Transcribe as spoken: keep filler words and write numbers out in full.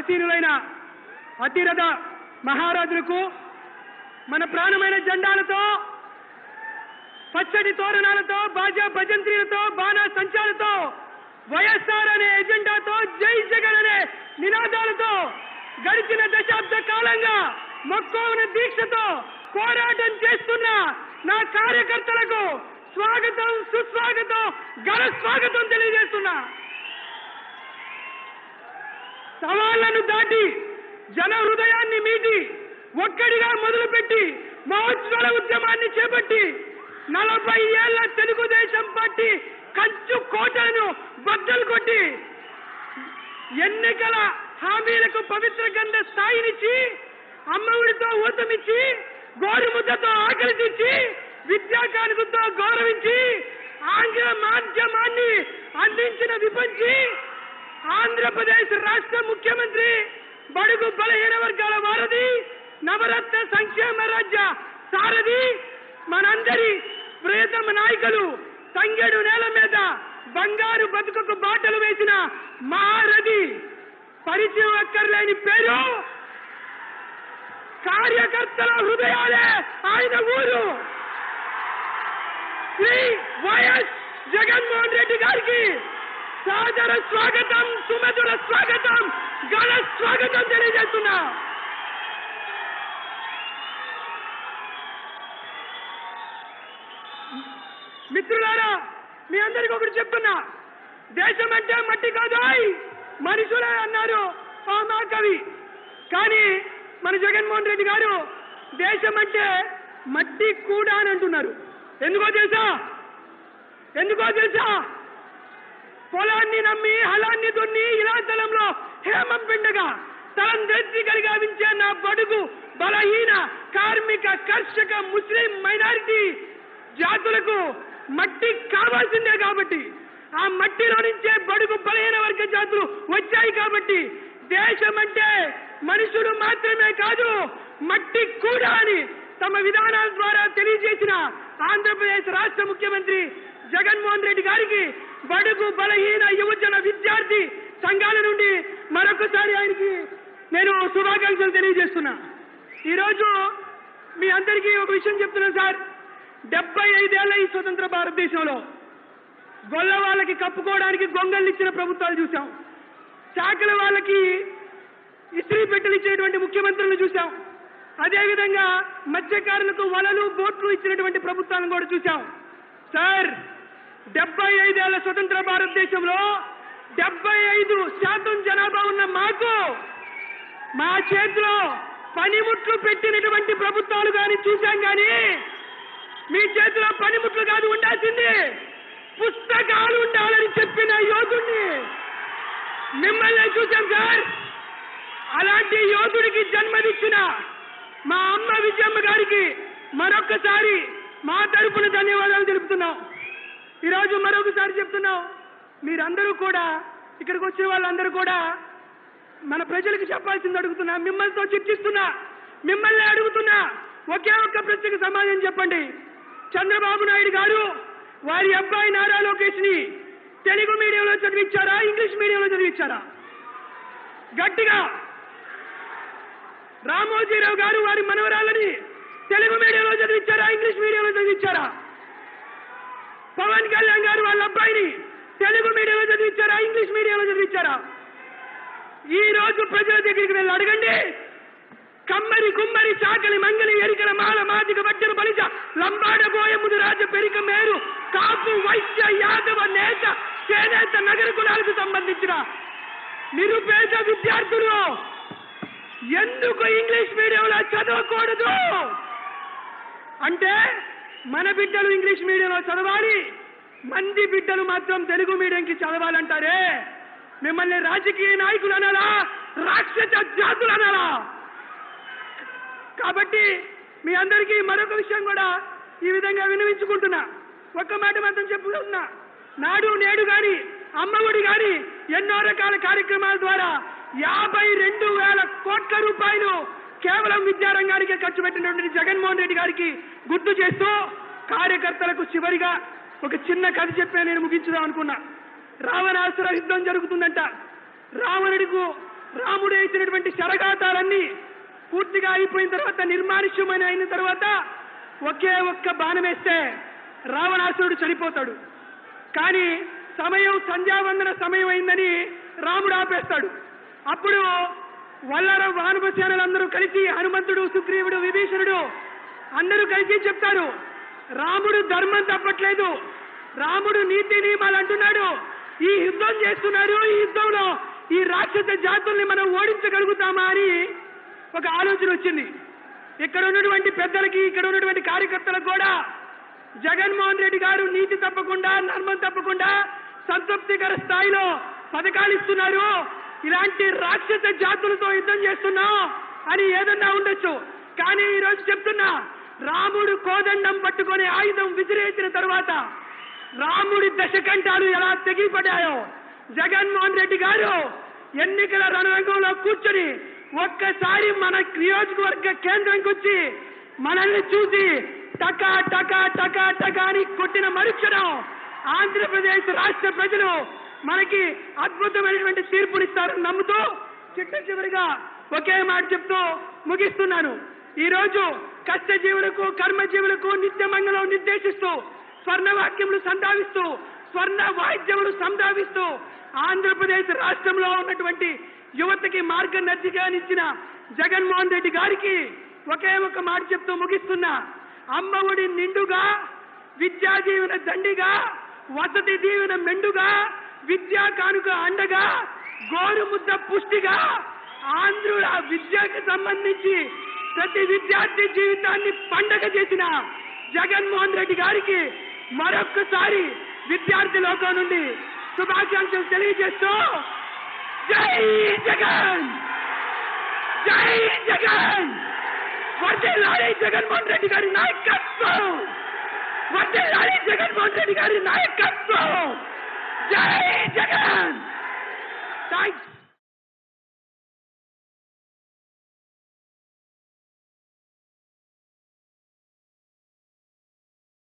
ఆసీనులైన అతిరథ మహారాజులకు మన ప్రాణమైన జెండాలతో, పచ్చడి తోరణాలతో, బాజా భజంత్రీలతో, బాణా సంచాలతో, వైఎస్ఆర్ అనే ఎజెండాతో, జై జగన్ అనే నినాదాలతో గడిచిన దశాబ్ద కాలంగా మొక్కవన దీక్షతో పోరాటం చేస్తున్న నా కార్యకర్తలకు స్వాగతం, సుస్వాగతం, ఘన స్వాగతం తెలియజేస్తున్నా. సవాళ్లను దాటి జన హృదయాన్ని మీటి ఒక్కడిగా మొదలుపెట్టి మహోజ్వల ఉద్యమాన్ని చేపట్టి నలభై ఏళ్ల తెలుగుదేశం పార్టీ కంచు కోటలను బద్దలు కొట్టి ఎన్నికల హామీలకు పవిత్ర గంధ స్థాయినిచ్చి, అమ్మఒడితో ఊతమిచ్చి, గోరుముద్దతో ఆకలి తెచ్చి, విద్యా కానుకతో గౌరవించి, ఆంగ్ల మాధ్యమాన్ని అందించిన విపంచి ఆంధ్రప్రదేశ్ రాష్ట్ర ముఖ్యమంత్రి, బడుగు బలహీన వర్గాల వారధి, నవరత్న సంక్షేమ రాజ్య సారథి, మనందరి ప్రియతమ నాయకులు, తంగేడు నేల మీద బంగారు బతుకకు బాటలు వేసిన మహారథి, పరిచయం అక్కర్లేని పేరు, కార్యకర్తల హృదయాలే ఆయన ఊరు, శ్రీ వైఎస్ జగన్మోహన్ రెడ్డి గారికి సాదర స్వాగతం, సుమధుర స్వాగతం, ఘన స్వాగతం తెలియజేస్తున్నా. మిత్రులారా, మీ అందరికీ ఒకటి చెప్తున్నా, దేశం అంటే మట్టి కాదాయ్ మనుషులే అన్నారు ఆ మహాకవి. కానీ మన జగన్మోహన్ రెడ్డి గారు దేశం అంటే మట్టి కూడా అని అంటున్నారు. ఎందుకో తెలుసా? ఎందుకో తెలుసా? పొలాన్ని నమ్మి హలాన్ని దున్ని ఇలాంతలంలో హేమం పిండగా తలం దెత్తికలు గావించే నా బడుగు బలహీన కార్మిక కర్షక ముస్లిం మైనారిటీ జాతులకు మట్టి కావాల్సిందే. కాబట్టి ఆ మట్టిలో నుంచే బడుగు బలహీన వర్గ జాతులు వచ్చాయి. కాబట్టి దేశం అంటే మనుషులు మాత్రమే కాదు, మట్టి కూడా అని తమ విధానాల ద్వారా తెలియజేసిన ఆంధ్రప్రదేశ్ రాష్ట్ర ముఖ్యమంత్రి జగన్మోహన్ రెడ్డి గారికి బడుగు బలహీన యువజన విద్యార్థి సంఘాల నుండి మరొకసారి ఆయనకి నేను శుభాకాంక్షలు తెలియజేస్తున్నా. ఈరోజు మీ అందరికీ ఒక విషయం చెప్తున్నాను సార్. డెబ్బై ఐదేళ్ల ఈ స్వతంత్ర భారతదేశంలో గొల్ల వాళ్ళకి కప్పుకోవడానికి గొంగళ్ళు ఇచ్చిన ప్రభుత్వాలు చూసాం. చాకల వాళ్ళకి ఇస్త్రీ పెట్టెలు ఇచ్చినటువంటి ముఖ్యమంత్రులను చూసాం. అదేవిధంగా మత్స్యకారులకు వలలు, బోట్లు ఇచ్చినటువంటి ప్రభుత్వాలను కూడా చూసాం. సార్, డెబ్బై ఐదేళ్ల స్వతంత్ర భారతదేశంలో డెబ్బై ఐదు శాతం జనాభా ఉన్న మాకు మా చేతిలో పనిముట్లు పెట్టినటువంటి ప్రభుత్వాలు కానీ చూశాం. కానీ మీ చేతిలో పనిముట్లు కాదు ఉండాల్సింది, పుస్తకాలు ఉండాలని చెప్పిన యోధుడిని మిమ్మల్ని చూశాం సార్. అలాంటి యోధుడికి జన్మనిచ్చిన మా అమ్మ విజయమ్మ గారికి మరొక్కసారి మా తరపున ధన్యవాదాలు తెలుపుతున్నాం. ఈరోజు మరొకసారి చెప్తున్నాం, మీరందరూ కూడా ఇక్కడికి వచ్చిన వాళ్ళందరూ కూడా మన ప్రజలకు చెప్పాల్సింది అడుగుతున్నా, మిమ్మల్నితో చర్చిస్తున్నా, మిమ్మల్ని అడుగుతున్నా. ఒకే ఒక్క ప్రశ్నకు సమాధానం చెప్పండి. చంద్రబాబు నాయుడు గారు వారి అబ్బాయి నారా లోకేష్ ని తెలుగు మీడియంలో చదివించారా, ఇంగ్లీష్ మీడియంలో చదివించారా? గట్టిగా. రామోజీరావు గారు వారి మనవరాలని తెలుగు మీడియంలో చదివించారా, ఇంగ్లీష్ మీడియంలో చదివించారా? పవన్ కళ్యాణ్ గారు వాళ్ళ అబ్బాయిని తెలుగు మీడియంలో చదివించారా, ఇంగ్లీష్ మీడియంలో చదివించారా? ఈ రోజు ప్రజల దగ్గరికి వెళ్ళి అడగండి. కమ్మరి, కుమ్మరి, చాకలి, మంగలి, ఎరికల, మాల, మాదిక, వడ్డెల, బలిజ, లంబాడ, బోయ, ముదిరాజ, పెరిక, మేరు, కాపు, వైశ్య, యాదవ, నేత, చేనేత, నగర కులాలకు సంబంధించిన నిరుపేద విద్యార్థులు ఎందుకు ఇంగ్లీష్ మీడియంలో చదవకూడదు అంటే, మన బిడ్డలు ఇంగ్లీష్ మీడియంలో చదవాలి, మంది బిడ్డలు మాత్రం తెలుగు మీడియంకి చదవాలంటారే. మిమ్మల్ని రాజకీయ నాయకులు అనాలా, రాక్షస జాతులు అనాలా? కాబట్టి మీ అందరికీ మరొక విషయం కూడా ఈ విధంగా విన్నవించుకుంటున్నా. ఒక్క మాట మాత్రం చెప్పుకుంటున్నా, నాడు నేడు గాని, అమ్మఒడి గాని ఎన్నో రకాల కార్యక్రమాల ద్వారా యాభై రెండు వేల కోట్ల రూపాయలు కేవలం విద్యారంగానికే ఖర్చు పెట్టినటువంటి జగన్మోహన్ రెడ్డి గారికి గుర్తు చేస్తూ, కార్యకర్తలకు చివరిగా ఒక చిన్న కథ చెప్పే నేను ముగించుదాం అనుకున్నా. రావణాసుర యుద్ధం జరుగుతుందంట. రావణుడికు రాముడు వేసినటువంటి శరఘాతాలన్నీ పూర్తిగా అయిపోయిన తర్వాత నిర్మానుష్యమైన అయిన తర్వాత ఒకే ఒక్క బాణం వేస్తే రావణాసురుడు చనిపోతాడు. కానీ సమయం సంధ్యావందన సమయం అయిందని రాముడు ఆపేస్తాడు. అప్పుడు వల్లర వానపసేనలందరూ కలిసి హనుమంతుడు, సుగ్రీవుడు, విభీషణుడు అందరూ కలిసి చెప్తారు, రాముడు ధర్మం తప్పట్లేదు, రాముడు నీతి నియమాలు అంటున్నాడు, ఈ యుద్ధం చేస్తున్నారు, ఈ యుద్ధంలో ఈ రాక్షస జాతుల్ని మనం ఓడించగలుగుతామా అని ఒక ఆలోచన వచ్చింది. ఇక్కడ ఉన్నటువంటి పెద్దలకి, ఇక్కడ ఉన్నటువంటి కార్యకర్తలకు కూడా జగన్మోహన్ రెడ్డి గారు నీతి తప్పకుండా, ధర్మం తప్పకుండా సంతృప్తికర స్థాయిలో పథకాలు ఇస్తున్నారు, ఇలాంటి రాక్షస జాతులతో యుద్ధం చేస్తున్నాం అని ఏదన్నా ఉండొచ్చు. కానీ ఈరోజు చెప్తున్నా, రాముడు కోదండం పట్టుకొని ఆయుధం విసిరేసిన తర్వాత రాముడి దశకంఠాలు ఎలా తెగిపడ్డాయో జగన్మోహన్ రెడ్డి గారు ఎన్నికల రణరంగంలో కూర్చొని ఒక్కసారి మన నియోజకవర్గ కేంద్రంకి వచ్చి మనల్ని చూసి టకా టకా టకా టకా అని కొట్టిన మరుక్షణం ఆంధ్రప్రదేశ్ రాష్ట్ర ప్రజలు మనకి అద్భుతమైనటువంటి తీర్పునిస్తారని నమ్ముతూ చిట్ట చివరిగా ఒకే మాట చెప్తూ ముగిస్తున్నాను. ఈ రోజు కష్టజీవులకు, కర్మజీవులకు నిత్యమంగళం నిర్దేశిస్తూ, స్వర్ణవాక్యములు సంధావిస్తూ, స్వర్ణ వాయిద్యములు సంధావిస్తూ ఆంధ్రప్రదేశ్ రాష్ట్రంలో ఉన్నటువంటి యువతకి మార్గదర్శిగానిచ్చిన జగన్మోహన్ రెడ్డి గారికి ఒకే ఒక మాట చెప్తూ ముగిస్తున్నా. అమ్మఒడి నిండుగా, విద్యా దీవెన దండిగా, వసతి దీవెన మెండుగా, విద్యా కానుక అండగా, గోరుముద్ద పుష్టిగా ఆంధ్రుల విద్యకు సంబంధించి ప్రతి విద్యార్థి జీవితాన్ని పండగ చేసిన జగన్మోహన్ రెడ్డి గారికి మరొక్కసారి విద్యార్థి లోకం నుండి శుభాకాంక్షలు తెలియజేస్తూ జై జగన్, జై జగన్, వర్ధిల్లాలి జగన్మోహన్ రెడ్డి గారి నాయకత్వం, వర్ధిల్లాలి జగన్మోహన్ రెడ్డి గారి నాయకత్వం, జై జగన్. థ్యాంక్స్.